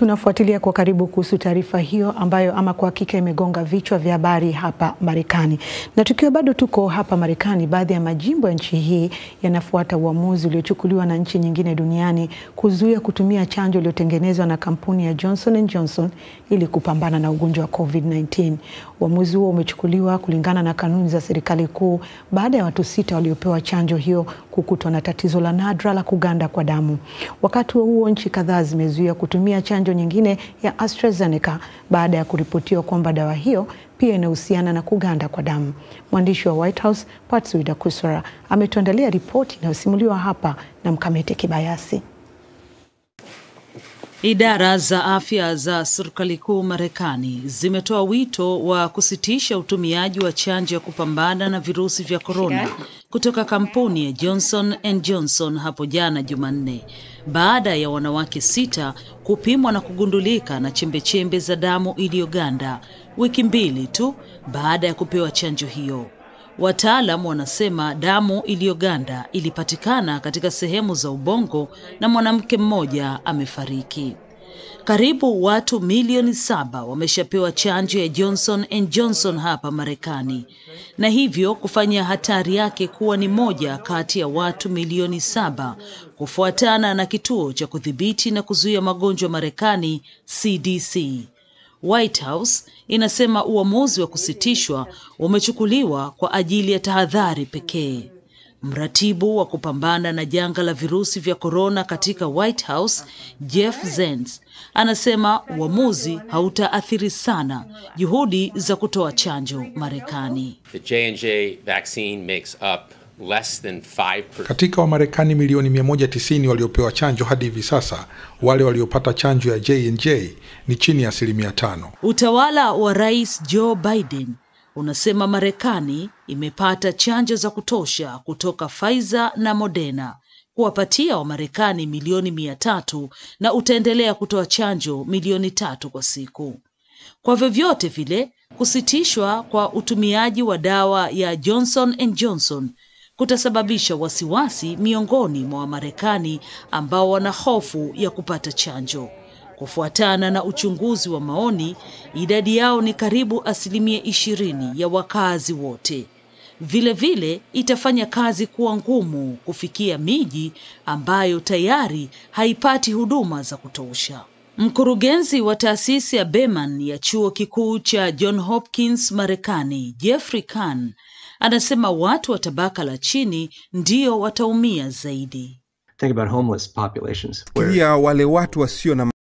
Tunafuatilia kwa karibu kuhusu taarifa hiyo ambayo ama kwa hakika imegonga vichwa vya habari hapa Marekani. Na tukiwa bado tuko hapa Marekani, baadhi ya majimbo ya nchi hii yanafuata uamuzi uliochukuliwa na nchi nyingine duniani kuzuia kutumia chanjo iliyotengenezwa na kampuni ya Johnson & Johnson ili kupambana na ugonjwa wa COVID-19. Uamuzi huo umechukuliwa kulingana na kanuni za serikali kuu baada ya watu 6 waliopewa chanjo hiyo kukutwa na tatizo la nadra la kuganda kwa damu. Wakati huo nchi kadhaa zimezuia kutumia chanjo nyingine ya AstraZeneca baada ya kuripotiwa kwamba dawa hiyo pia inahusiana na kuganda kwa damu. Mwandishi wa White House Patsy Widakuswara ametuandalia ripoti inayosimuliwa hapa na Mkamete Kibayasi. Idara za afya za serikali kuu Marekani zimetoa wito wa kusitisha utumiaji wa chanjo ya kupambana na virusi vya korona kutoka kampuni ya Johnson & Johnson hapo jana Jumanne, baada ya wanawake 6 kupimwa na kugundulika na chembechembe za damu iliyoganda wiki 2 tu baada ya kupewa chanjo hiyo. Wataalamu wanasema damu iliyoganda ilipatikana katika sehemu za ubongo na mwanamke mmoja amefariki. Karibu watu milioni 7 wameshapewa chanjo ya Johnson & Johnson hapa Marekani, na hivyo kufanya hatari yake kuwa ni moja kati ya watu milioni 7 kufuatana na kituo cha kudhibiti na kuzuia magonjwa Marekani CDC. White House inasema uamuzi wa kusitishwa umechukuliwa kwa ajili ya tahadhari pekee. Mratibu wa kupambana na janga la virusi vya korona katika White House, Jeff Zients, anasema uamuzi hautaathiri sana juhudi za kutoa chanjo Marekani. The J&J vaccine makes up less than 5%. Katika Wamarekani milioni 190 waliopewa chanjo hadi hivi sasa, wale waliopata chanjo ya J&J ni chini ya 5%. Utawala wa Rais Joe Biden unasema Marekani imepata chanjo za kutosha kutoka Pfizer na Moderna kuwapatia Wamarekani milioni 300 na utaendelea kutoa chanjo milioni 3 kwa siku. Kwa vyovyote vile, kusitishwa kwa utumiaji wa dawa ya Johnson & Johnson kutasababisha wasiwasi miongoni mwa Wamarekani ambao wana hofu ya kupata chanjo. Kufuatana na uchunguzi wa maoni, idadi yao ni karibu 20% ya wakazi wote. Vile itafanya kazi kuwa ngumu kufikia miji ambayo tayari haipati huduma za kutosha. Mkurugenzi wa taasisi ya Beman ya chuo kikuu cha John Hopkins Marekani, Jeffrey Kahn, anasema watu wa tabaka la chini ndio wataumia zaidi. Think about homeless populations. Pia wale watu wasio na